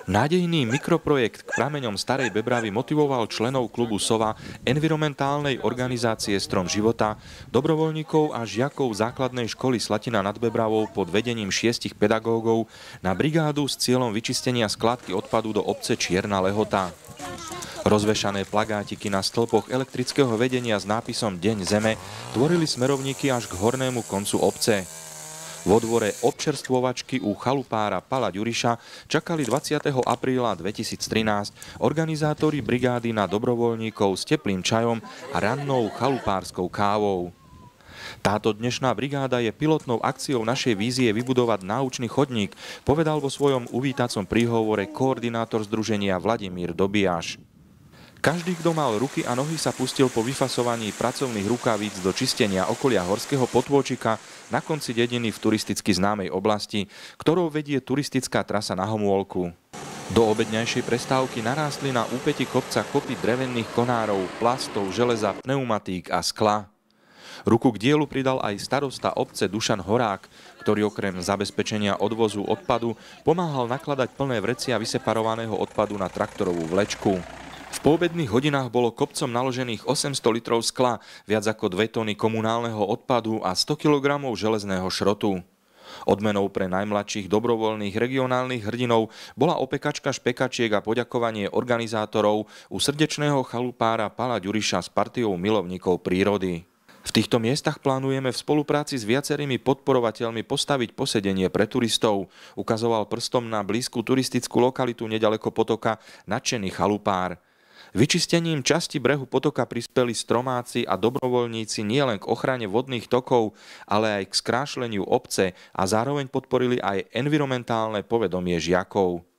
Nádejný mikroprojekt k prameňom Starej Bebravy motivoval členov klubu SOVA, environmentálnej organizácie Strom života, dobrovoľníkov a žiakov základnej školy Slatina nad Bebravou pod vedením 6 pedagógov na brigádu s cieľom vyčistenia skládky odpadu do obce Čierna Lehota. Rozvešané plagátiky na stĺpoch elektrického vedenia s nápisom Deň zeme tvorili smerovníky až k hornému koncu obce. Vo dvore občerstvovačky u chalupára Pala Ďuriša čakali 20. apríla 2013 organizátori brigády na dobrovoľníkov s teplým čajom a rannou chalupárskou kávou. Táto dnešná brigáda je pilotnou akciou našej vízie vybudovať náučný chodník, povedal vo svojom uvítacom príhovore koordinátor združenia Vladimír Dobiaš. Každý, kto mal ruky a nohy, sa pustil po vyfasovaní pracovných rukavíc do čistenia okolia horského potôčika na konci dediny v turisticky známej oblasti, ktorou vedie turistická trasa na Homôlku. Do obedňajšej prestávky narástli na úpäti kopca kopy drevených konárov, plastov, železa, pneumatík a skla. Ruku k dielu pridal aj starosta obce Dušan Horák, ktorý okrem zabezpečenia odvozu odpadu pomáhal nakladať plné vrecia vyseparovaného odpadu na traktorovú vlečku. V poobedných hodinách bolo kopcom naložených 800 litrov skla, viac ako 2 tony komunálneho odpadu a 100 kg železného šrotu. Odmenou pre najmladších dobrovoľných regionálnych hrdinov bola opekačka špekačiek a poďakovanie organizátorov u srdečného chalupára Pala Ďuriša s partiou milovníkov prírody. V týchto miestach plánujeme v spolupráci s viacerými podporovateľmi postaviť posedenie pre turistov, ukazoval prstom na blízku turistickú lokalitu nedaleko potoka nadšený chalupár. Vyčistením časti brehu potoka prispeli stromáci a dobrovoľníci nielen k ochrane vodných tokov, ale aj k skrášleniu obce a zároveň podporili aj environmentálne povedomie žiakov.